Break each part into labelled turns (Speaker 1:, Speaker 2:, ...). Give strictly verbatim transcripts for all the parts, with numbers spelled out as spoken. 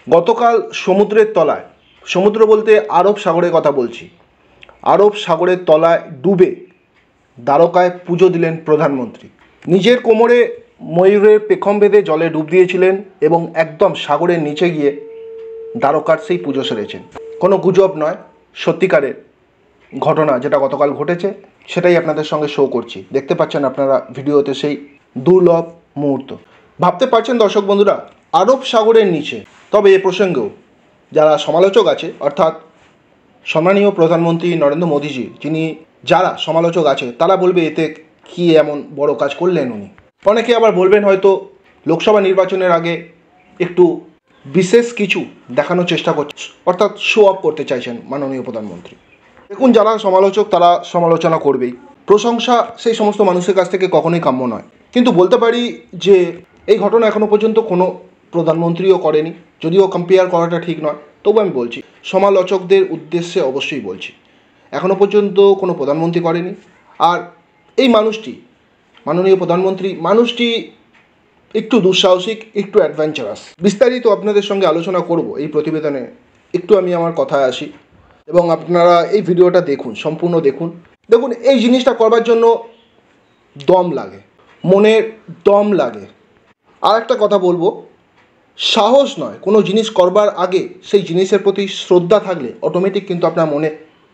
Speaker 1: গতকাল সমুদ্রের তলায়, সমুদ্র বলতে আরব সাগরের কথা বলছি, আরব সাগরের তলায় ডুবে দ্বারকায় পুজো দিলেন প্রধানমন্ত্রী। নিজের কোমরে ময়ূরের পেখম বেঁধে জলে ডুব দিয়েছিলেন এবং একদম সাগরের নিচে গিয়ে দ্বারকার সেই পুজো সেরেছেন। কোনো গুজব নয়, সত্যিকারের ঘটনা যেটা গতকাল ঘটেছে সেটাই আপনাদের সঙ্গে শো করছি। দেখতে পাচ্ছেন আপনারা ভিডিওতে সেই দুর্লভ মুহূর্ত। ভাবতে পারছেন দর্শক বন্ধুরা, আরব সাগরের নিচে। তবে এ প্রসঙ্গেও যারা সমালোচক আছে, অর্থাৎ সম্মানীয় প্রধানমন্ত্রী নরেন্দ্র মোদীজি, যিনি যারা সমালোচক আছে তারা বলবে এতে কি এমন বড় কাজ করলেন উনি। অনেকে আবার বলবেন হয়তো লোকসভা নির্বাচনের আগে একটু বিশেষ কিছু দেখানোর চেষ্টা করছে, অর্থাৎ শো অফ করতে চাইছেন মাননীয় প্রধানমন্ত্রী। দেখুন, যারা সমালোচক তারা সমালোচনা করবেই, প্রশংসা সেই সমস্ত মানুষের কাছ থেকে কখনোই কাম্য নয়। কিন্তু বলতে পারি যে এই ঘটনা এখনও পর্যন্ত কোনো প্রধানমন্ত্রীও করেনি, যদিও কম্পেয়ার করাটা ঠিক নয়, তবু আমি বলছি সমালোচকদের উদ্দেশ্যে অবশ্যই বলছি, এখনও পর্যন্ত কোনো প্রধানমন্ত্রী করেনি। আর এই মানুষটি, মাননীয় প্রধানমন্ত্রী, মানুষটি একটু দুঃসাহসিক, একটু অ্যাডভেঞ্চারাস। বিস্তারিত আপনাদের সঙ্গে আলোচনা করব এই প্রতিবেদনে। একটু আমি আমার কথায় আসি এবং আপনারা এই ভিডিওটা দেখুন, সম্পূর্ণ দেখুন। দেখুন, এই জিনিসটা করবার জন্য দম লাগে, মনের দম লাগে। আর একটা কথা বলবো, সাহস নয়, কোনো জিনিস করবার আগে সেই জিনিসের প্রতি শ্রদ্ধা থাকলে অটোমেটিক কিন্তু আপনার মনে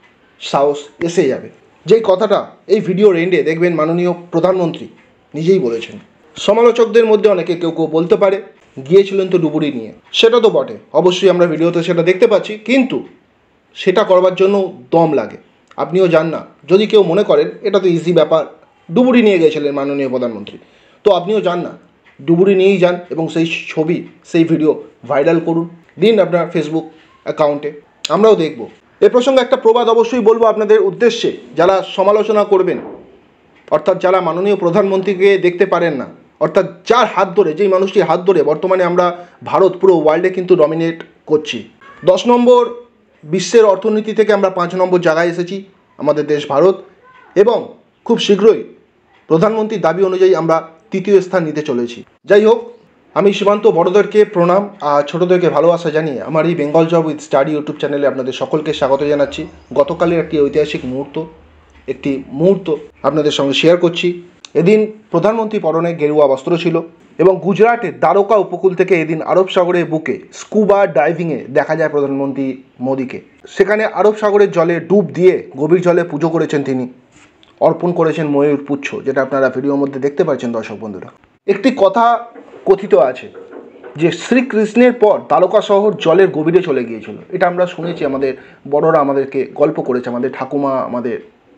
Speaker 1: সাহস এসে যাবে। যেই কথাটা এই ভিডিওর এন্ডে দেখবেন মাননীয় প্রধানমন্ত্রী নিজেই বলেছেন। সমালোচকদের মধ্যে অনেকে কেউ কেউ বলতে পারে গিয়েছিলেন তো ডুবুরি নিয়ে, সেটা তো বটে, অবশ্যই আমরা ভিডিওতে সেটা দেখতে পাচ্ছি, কিন্তু সেটা করবার জন্য দম লাগে। আপনিও যান না, যদি কেউ মনে করেন এটা তো ইজি ব্যাপার, ডুবুরি নিয়ে গেছিলেন মাননীয় প্রধানমন্ত্রী, তো আপনিও যান না, ডুবুরি নিয়েই যান এবং সেই ছবি, সেই ভিডিও ভাইরাল করুন, দিন আপনার ফেসবুক অ্যাকাউন্টে, আমরাও দেখব। এ প্রসঙ্গে একটা প্রবাদ অবশ্যই বলবো আপনাদের উদ্দেশ্যে, যারা সমালোচনা করবেন, অর্থাৎ যারা মাননীয় প্রধানমন্ত্রীকে দেখতে পারেন না, অর্থাৎ যার হাত ধরে, যেই মানুষটির হাত ধরে বর্তমানে আমরা ভারত পুরো ওয়ার্ল্ডে কিন্তু ডমিনেট করছি। দশ নম্বর বিশ্বের অর্থনীতি থেকে আমরা পাঁচ নম্বর জায়গায় এসেছি, আমাদের দেশ ভারত, এবং খুব শীঘ্রই প্রধানমন্ত্রীর দাবি অনুযায়ী আমরা তৃতীয় স্থান নিতে চলেছি। যাই হোক, আমি সীমান্ত বড়দেরকে প্রণাম আর ছোটোদেরকে ভালোবাসা জানিয়ে আমার এই Bengal job with study YouTube চ্যানেলে আপনাদের সকলকে স্বাগত জানাচ্ছি। গতকালের একটি ঐতিহাসিক মুহূর্ত, একটি মুহূর্ত আপনাদের সঙ্গে শেয়ার করছি। এদিন প্রধানমন্ত্রী পরনে গেরুয়া বস্ত্র ছিল এবং গুজরাটের দ্বারকা উপকূল থেকে এদিন আরব সাগরের বুকে স্কুবা ডাইভিংয়ে দেখা যায় প্রধানমন্ত্রী মোদীকে। সেখানে আরব সাগরের জলে ডুব দিয়ে গভীর জলে পুজো করেছেন তিনি, অর্পণ করেছেন ময়ূর পুচ্ছ, যেটা আপনারা ভিডিওর মধ্যে দেখতে পাচ্ছেন দর্শক বন্ধুরা। একটি কথা কথিত আছে যে শ্রীকৃষ্ণের পর দ্বারকা শহর জলের গভীরে চলে গিয়েছিল, এটা আমরা শুনেছি, আমাদের বড়রা আমাদেরকে গল্প করেছে, আমাদের ঠাকুমা, আমাদের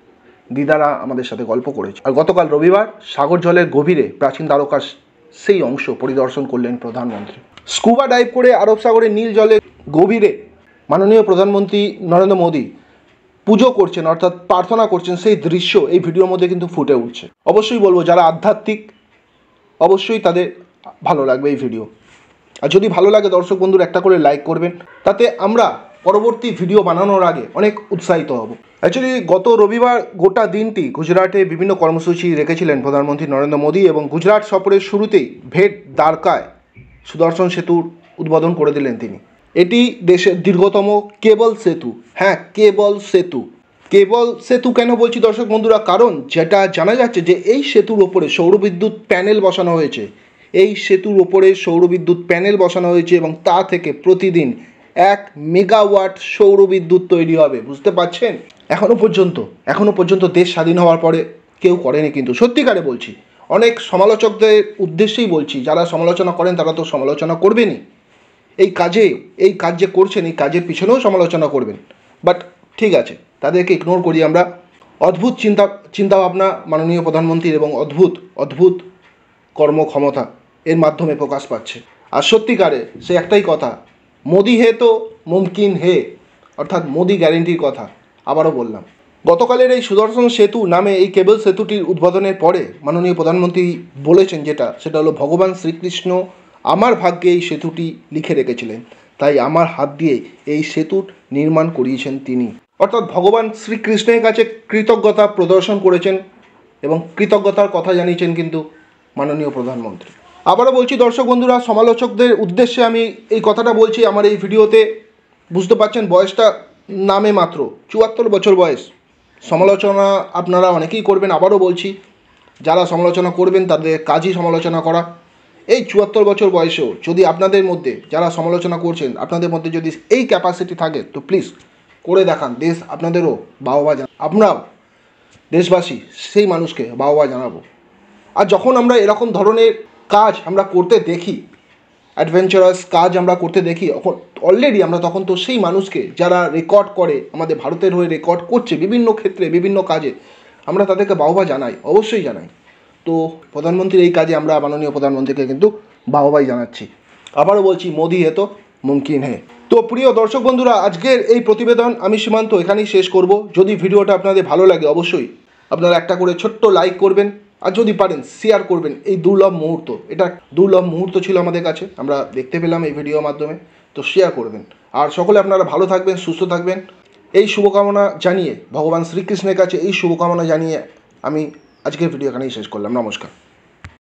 Speaker 1: দিদারা আমাদের সাথে গল্প করেছে। আর গতকাল রবিবার সাগর জলের গভীরে প্রাচীন দ্বারকার সেই অংশ পরিদর্শন করলেন প্রধানমন্ত্রী। স্কুবা ডাইভ করে আরব সাগরের নীল জলের গভীরে মাননীয় প্রধানমন্ত্রী নরেন্দ্র মোদী পুজো করছেন, অর্থাৎ প্রার্থনা করছেন, সেই দৃশ্য এই ভিডিওর মধ্যে কিন্তু ফুটে উঠছে। অবশ্যই বলবো যারা আধ্যাত্মিক, অবশ্যই তাদের ভালো লাগবে এই ভিডিও। আর যদি ভালো লাগে দর্শক বন্ধুরা একটা করে লাইক করবেন, তাতে আমরা পরবর্তী ভিডিও বানানোর আগে অনেক উৎসাহিত হব। অ্যাকচুয়ালি গত রবিবার গোটা দিনটি গুজরাটে বিভিন্ন কর্মসূচি রেখেছিলেন প্রধানমন্ত্রী নরেন্দ্র মোদী এবং গুজরাট সফরের শুরুতেই ভেট দ্বারকায় সুদর্শন সেতুর উদ্বোধন করে দিলেন তিনি। এটি দেশের দীর্ঘতম কেবল সেতু। হ্যাঁ, কেবল সেতু। কেবল সেতু কেন বলছি দর্শক বন্ধুরা, কারণ যেটা জানা যাচ্ছে যে এই সেতুর ওপরে সৌরবিদ্যুৎ প্যানেল বসানো হয়েছে, এই সেতুর ওপরে সৌরবিদ্যুৎ প্যানেল বসানো হয়েছে এবং তা থেকে প্রতিদিন এক মেগাওয়াট সৌরবিদ্যুৎ তৈরি হবে। বুঝতে পারছেন? এখনও পর্যন্ত এখনও পর্যন্ত দেশ স্বাধীন হওয়ার পরে কেউ করেনি, কিন্তু সত্যিকারে বলছি, অনেক সমালোচকদের উদ্দেশ্যেই বলছি, যারা সমালোচনা করেন তারা তো সমালোচনা করবেনই, এই কাজে এই কাজ যে করছেন এই কাজের পিছনেও সমালোচনা করবেন, বাট ঠিক আছে, তাদেরকে ইগনোর করি আমরা। অদ্ভুত চিন্তা চিন্তাভাবনা মাননীয় প্রধানমন্ত্রীর এবং অদ্ভুত অদ্ভুত কর্মক্ষমতা এর মাধ্যমে প্রকাশ পাচ্ছে। আর সত্যিকারে সে একটাই কথা, মোদি হে তো মুমকিন হে, অর্থাৎ মোদি গ্যারেন্টির কথা আবারও বললাম। গতকালের এই সুদর্শন সেতু নামে এই কেবল সেতুটির উদ্বোধনের পরে মাননীয় প্রধানমন্ত্রী বলেছেন যেটা, সেটা হলো ভগবান শ্রীকৃষ্ণ আমার ভাগ্যে এই সেতুটি লিখে রেখেছিলেন, তাই আমার হাত দিয়ে এই সেতুর নির্মাণ করিয়েছেন তিনি। অর্থাৎ ভগবান শ্রীকৃষ্ণের কাছে কৃতজ্ঞতা প্রদর্শন করেছেন এবং কৃতজ্ঞতার কথা জানিয়েছেন কিন্তু মাননীয় প্রধানমন্ত্রী। আবারও বলছি দর্শক বন্ধুরা, সমালোচকদের উদ্দেশ্যে আমি এই কথাটা বলছি আমার এই ভিডিওতে। বুঝতে পারছেন বয়সটা নামে মাত্র চুয়াত্তর বছর বয়স। সমালোচনা আপনারা অনেকেই করবেন, আবারও বলছি যারা সমালোচনা করবেন তাদের কাজই সমালোচনা করা। এই চুয়াত্তর বছর বয়সেও যদি আপনাদের মধ্যে যারা সমালোচনা করছেন আপনাদের মধ্যে যদি এই ক্যাপাসিটি থাকে তো প্লিজ করে দেখান, দেশ আপনাদেরও বাহবা জানা, আমরাও দেশবাসী সেই মানুষকে বাহবা জানাবো। আর যখন আমরা এরকম ধরনের কাজ আমরা করতে দেখি, অ্যাডভেঞ্চারাস কাজ আমরা করতে দেখি, তখন অলরেডি আমরা তখন তো সেই মানুষকে যারা রেকর্ড করে আমাদের ভারতের হয়ে রেকর্ড করছে বিভিন্ন ক্ষেত্রে বিভিন্ন কাজে, আমরা তাদেরকে বাহবা জানাই, অবশ্যই জানাই। তো প্রধানমন্ত্রীর এই কাজে আমরা মাননীয় প্রধানমন্ত্রীকে কিন্তু বাহবাই জানাচ্ছি। আবারও বলছি মোদি হে তো মুমকিন হে। তো প্রিয় দর্শক বন্ধুরা, আজকের এই প্রতিবেদন আমি সীমান্ত এখানেই শেষ করব। যদি ভিডিওটা আপনাদের ভালো লাগে অবশ্যই আপনারা একটা করে ছোট্ট লাইক করবেন, আর যদি পারেন শেয়ার করবেন। এই দুর্লভ মুহূর্ত, এটা দুর্লভ মুহূর্ত ছিল আমাদের কাছে, আমরা দেখতে পেলাম এই ভিডিওর মাধ্যমে। তো শেয়ার করবেন, আর সকলে আপনারা ভালো থাকবেন, সুস্থ থাকবেন, এই শুভকামনা জানিয়ে, ভগবান শ্রীকৃষ্ণের কাছে এই শুভকামনা জানিয়ে আমি আজকের ভিডিও এখানেই শেষ করলাম। নমস্কার।